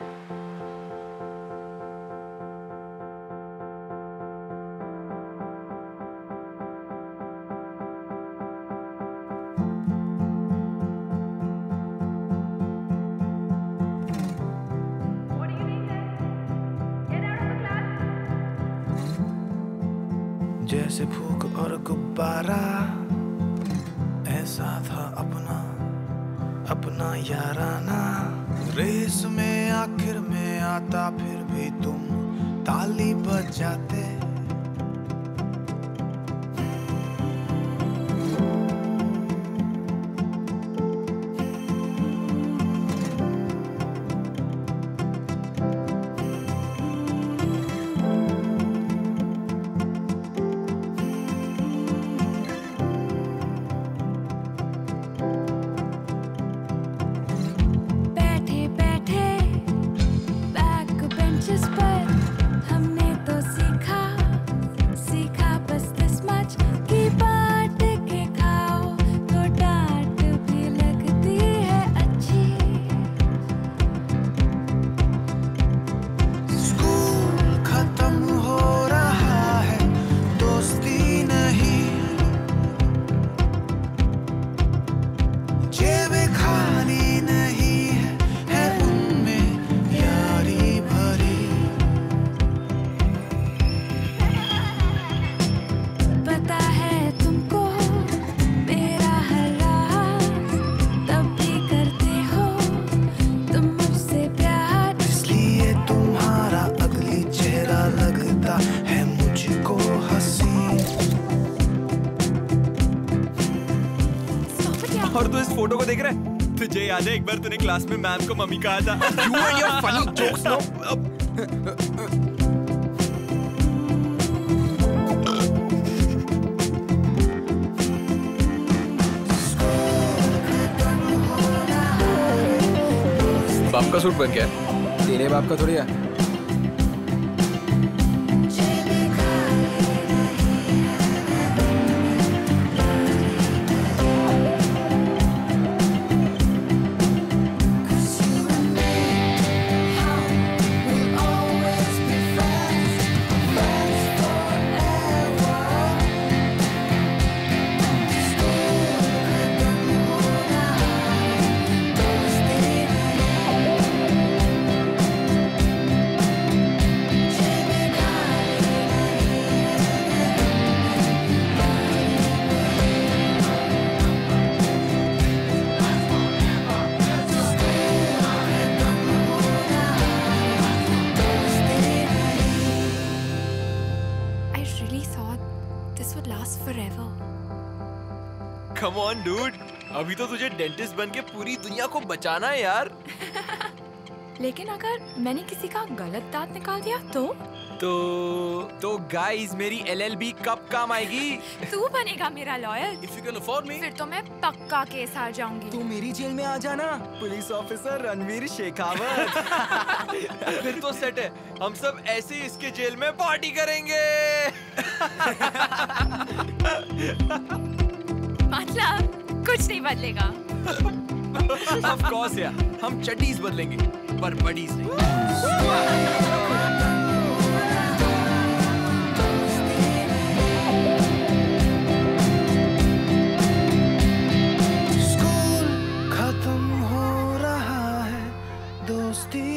जैसे फूक और गुब्बारा, ऐसा था अपना अपना याराना। रेस में आखिर में आता, फिर भी तुम ताली बजाते। और तू इस फोटो को देख रहा है? तुझे याद है एक बार तूने क्लास में मैम को मम्मी कहा था? You and your funny jokes, no? बाप का सूट बन गया? तेरे बाप का थोड़ी है। Come on, dude. अभी तो तुझे डेंटिस्ट बन के पूरी दुनिया को बचाना है यार। लेकिन अगर मैंने किसी का गलत दांत निकाल दिया तो गाइस मेरी LLB कब काम आएगी? तू बनेगा मेरा lawyer. If you can afford me. फिर तो मैं पक्का केस हार जाऊंगी। तू मेरी जेल में आ जाना, पुलिस ऑफिसर रणवीर शेखावत। फिर तो सेट है, हम सब ऐसे इसके जेल में पार्टी करेंगे। मतलब कुछ नहीं बदलेगा। Of course यार, हम चड्डीज बदलेंगे, पर बडीज नहीं। स्कूल खत्म हो रहा है, दोस्ती